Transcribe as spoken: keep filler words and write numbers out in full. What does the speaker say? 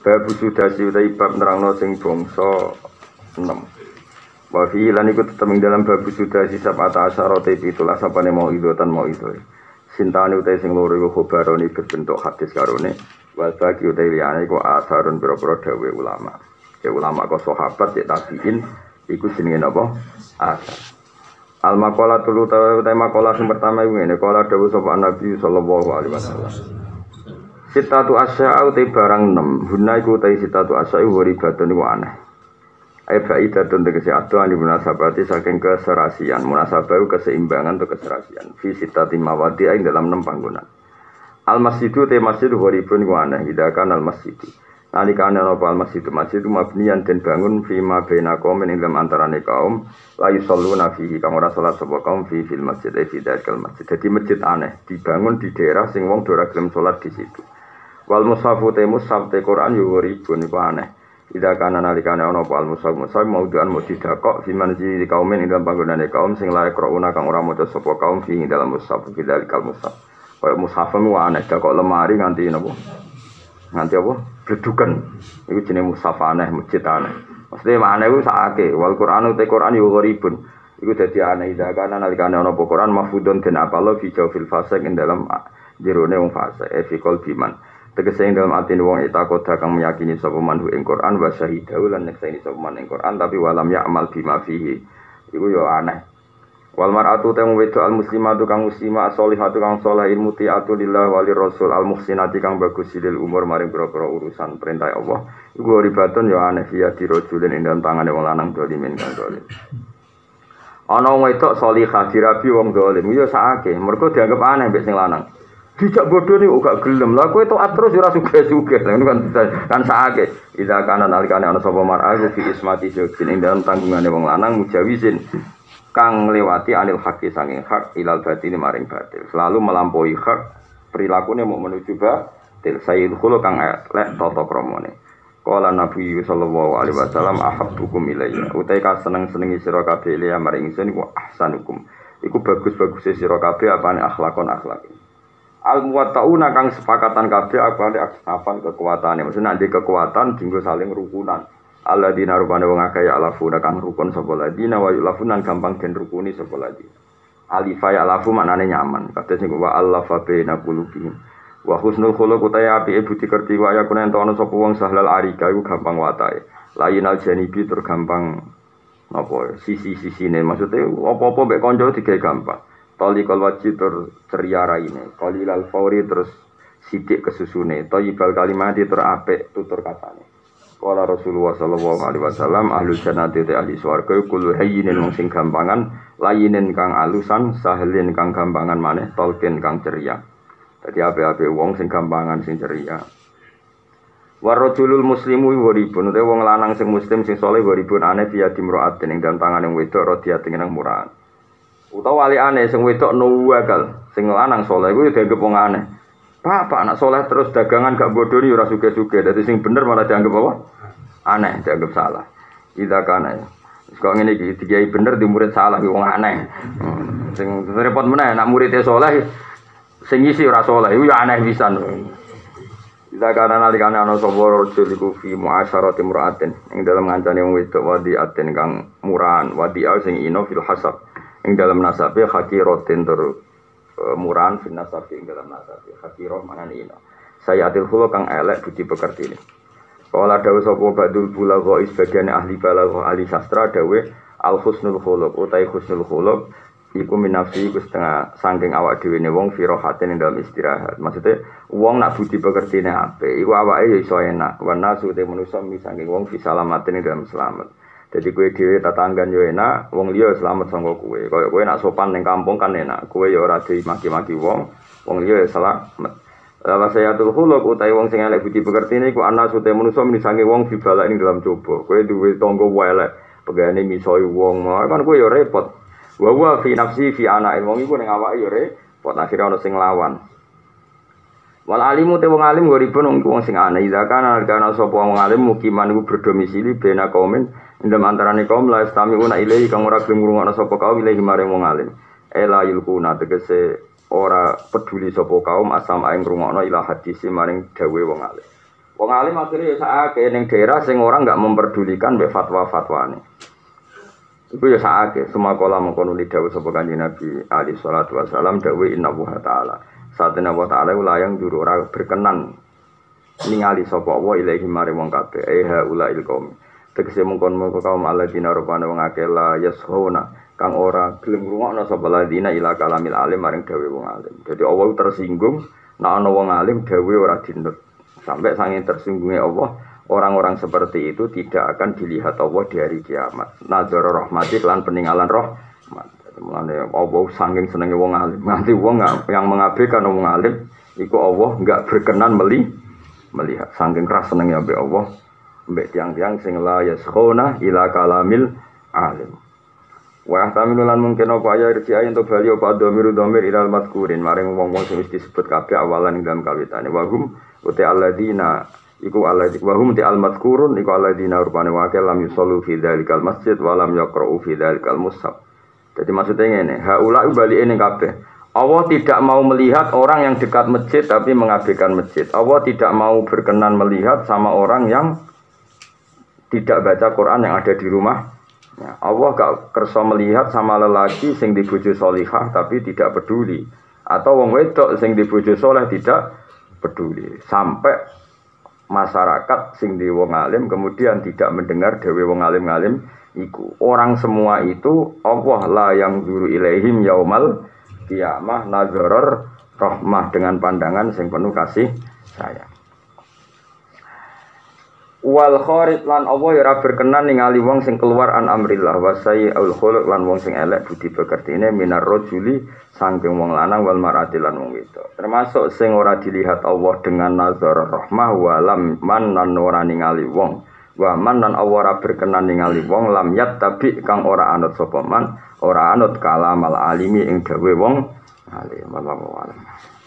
Bab sudasi utai bab nerangno sing bangsa enam. Wa fi lan iku tetep ing dalam bab sudasi sabata asyara te pitulah sapane mau idotan mau itu. Sintane utai sing loro iku khobaroni berbentuk hadis karone. Wal bagi utai liyane iku asarun pira-pira dawuh ulama. Ya ulama kok sahabat ya tabiin iku jenenge napa? Asar. Al maqalah tulu ta tema maqalah sing pertama iku ngene, qala dawuh sapa Nabi sallallahu alaihi wasallam. Sitatu asya'u te barang enam Huna iku te sitatu asya'u waribatun iku aneh Ai fa'idatun tegesi aduan di munasabati saking keserasian Munasabah keseimbangan atau keserasian Fi sitati mawadi aing dalam enam panggonan Al masjidu te masjid waribun iku aneh Hidakan al masjidu Nalikane apa al masjidu masjidu mabniyan den bangun Fi ma baina qaumin ing dalam antarane kaum Layu salluna fihi kang ora salat sapa kaum fi fil masjid ai fi dalikal masjid Jadi masjid aneh dibangun di daerah sing wong ora gelem salat di situ Wal mushafu te mushaf te Quran yo ribun iku aneh. Ida kana nalikane ana apa al mushaf mushaf mauduan mujidakok fiman di kaumin ing dalam panggonane kaum sing lae Qur'ana kang ora maca sapa kaum fi ing dalam mushaf bidalikal mushaf. Kaya mushaf mu aneh dakok lemari nganti napa? Nganti apa? Bleduken. Iku jenenge mushaf aneh, masjid aneh. Mesti aneh ku sakake. Wal Qur'anu te Quran yo ribun. Iku dadi aneh ida kana nalikane ana apa Quran mahfudun den apalo fi jawfil fasik ing dalam jerone wong fasik e fi qalbiman. Tegese ing dalam ati wong itakut kang meyakini sapa manhu ing Quran wa syahidahu lan nyekseni sapa man ing Quran tapi walam ya'mal bima fihi iku yo aneh wal mar'atu tamu wedo al muslimatu kang muslimah sholihatu kang saleh muti'atu lillah walir rasul al muhsinati kang bagus silil umur maring pira-pira urusan perintah Allah iku ribatun yo aneh ya dirojulin ing dalam tangane wong lanang dolimin kang dolim ana wong wedok sholihah dirabi wong dolim yo sakake mergo dianggap aneh mbek sing lanang dijak bodoh ni gak gelem lah kowe taat terus ora sugih-sugih lha kan kan sakake ida kana nalikane ana sapa mar'a fi ismati jogin ing dalam tanggungane wong lanang mujawisin kang ngliwati anil haqi sanging hak ilal batini maring batil selalu melampaui hak prilakune mau menuju batil sayyid khulu kang lek tata kramane qala nabi sallallahu alaihi wasallam ahabbukum ilayya utai ka seneng-senengi sira kabeh liya maring ingsun iku ahsanukum iku bagus-bagus sira kabeh apane akhlakon akhlak al muwattauna kang sepakatan kabeh apane aksnapan kekuatane maksudnya nanti kekuatan dinggo saling rukunan alladzina rubane wong akeh alafuna kang rukun sapa ladina wa yulafunan gampang den rukuni sapa ladina alifai alafu maknane nyaman kados sing wa allafa baina qulubihim wa husnul khuluq utaya apike budi kerti wa yakuna ento ana sapa wong sahlal arika iku gampang watake layinal janibi tur gampang apa sisi-sisine maksudnya apa-apa mbek kanca digawe gampang Talikal wajib tur ceria raine, qalilal fauri terus sidik kesusune, thayyibal kalimati tur apik tutur katane. Qala Rasulullah sallallahu alaihi wasallam ahlul jannati te ahli swarga kulo hayyinin wong sing gampangan, layinin kang alusan, sahlin kang gampangan maneh, talqin kang ceria. Dadi apik-apik wong sing gampangan sing ceria. Warajulul muslimu waribun te wong lanang sing muslim sing saleh waribun aneh fiya dimraatin ing dalem tangane wedok radiyat ing nang murahan. Utawa wali aneh sing wedok nuwakal sing lanang saleh iku dianggep wong aneh. Bapak anak saleh terus dagangan gak bodoni ora sugih-sugih. Dadi sing bener malah dianggap apa? Aneh, dianggap salah. Ida kana. Wis kok ngene iki dikiai bener di murid salah ki wong aneh. Hmm. Sing repot meneh nek muridé saleh sing ngisi ora saleh iku ya aneh pisan. Ida kana nalikane ana sapa rajul iku fi muasyarati muraatin ing dalem ngancane wong wedok wadi aten kang murahan wadi sing ino fil hasab ing dalam nasabe hakirotin tur uh, murahan fin nasabe ing dalam nasabe hakiroh manane ino sayatil khulu kang elek budi pekertine kala dawuh sapa badul bulagha sebagian ahli balagha ahli sastra dawuh al husnul khuluq utai husnul khuluq iku minafsi iku setengah saking awak dhewe ne wong firahatin ing dalam istirahat maksudnya wong nak budi pekertine apik iku awake ya iso enak wan nasu te manusa mi saking wong fi salamatin ing dalam selamat. Jadi kowe dhewe tatanggan yo enak, wong liya selamat sanggo kowe. Kaya kowe nak sopan ning kampung kan enak. Kowe yo ora dimaki-maki wong, wong liya selamat. Lah sayatul khuluq utahe wong sing elek budi pekertine iku ana sute manusa misange wong dibalak ning dalam coba. Kowe duwe tangga elek, pegane misoi wong, kan kowe yo repot. Wa wa fi nafsi fi anake wong iku ning awake yo repot, akhire ana sing lawan. Wal alimu te wong alim goripun wong sing aneh zakana kana sapa wong alim mukiman iku berdomisili bena kaumin indem antarane kaum la istamiuna ilahi kang ora gelem ngrungokno sapa kaum ilahi maring wong alim ela yulkuna tegese ora peduli sapa kaum asam ae ngrungokno ila hadis maring dawe wong alim Wong alim akhirnya ya sakake ning daerah sing orang enggak memperdulikan mbek fatwa-fatwane. Iku ya sakake semua kala mengkono dawuh sapa Kanjeng Nabi alaihi salatu wasalam dawuh inna wa ta'ala. Satene wa ta'ala layang juru ora berkenan ningali sapa wa ilahi mare wong kabeh eh ulail qaum. Tegese mengkon-mengkon kaum alladzina rupane wong akeh la yashona kang ora gelem ngrungokno sapa ladina ila kalamil alim maring dawuh wong alim. Jadi Allah tersinggung nek ana wong alim dawuh ora dinut. Sampai saking tersinggungnya Allah, orang-orang seperti itu tidak akan dilihat Allah di hari kiamat. Nazar rahmati lan peninggalan rahmat. Mulane Allah saking senenge wong alim, nganti wong yang mengabaikan wong alim iku Allah enggak berkenan meli melihat. Saking keras senenge ambek Allah, ambek tiang-tiang sing la yaskhuna ila kalamil alim. Wa tamilu lan mungkin apa ya reci ayin to bali apa dhamir dhamir ilal madkurin maring wong-wong sing wis disebut kabeh awalan ing dalam kawitane wa hum uti alladzina iku alladzina wa hum ti al-madkurun iku alladzina rupane wae lam yusallu fi dzalikal masjid wa lam yaqra'u fi dzalikal mushaf. Jadi maksudnya ngene, haula bali ning kabeh. Allah tidak mau melihat orang yang dekat masjid tapi mengabaikan masjid. Allah tidak mau berkenan melihat sama orang yang tidak baca Quran yang ada di rumah. Ya, Allah gak kersa melihat sama lelaki sing di bojo salihah tapi tidak peduli, atau wong wedok sing di bojo saleh tidak peduli, sampai masyarakat sing di wong alim kemudian tidak mendengar dewe wong alim-alim iku. Orang semua itu Allah la yang zuru ilaihim yaumal qiyamah nazarar rahmah dengan pandangan sing penuh kasih sayang. Wal kharid lan Allah ya ora berkenan ningali wong sing keluar an amrillah wa sayyul khuluq lan wong sing elek budi pekertine minar rajuli saking wong lanang wal mar'ati lan wong wedok. Termasuk sing ora dilihat Allah dengan nazar rahmah wa lam man lan ora ningali wong. Wa man lan Allah ora berkenan ningali wong lam yattabi kang ora anut sapa man, ora anut kalamal alimi ing dawe wong alim. Wallahu a'lam.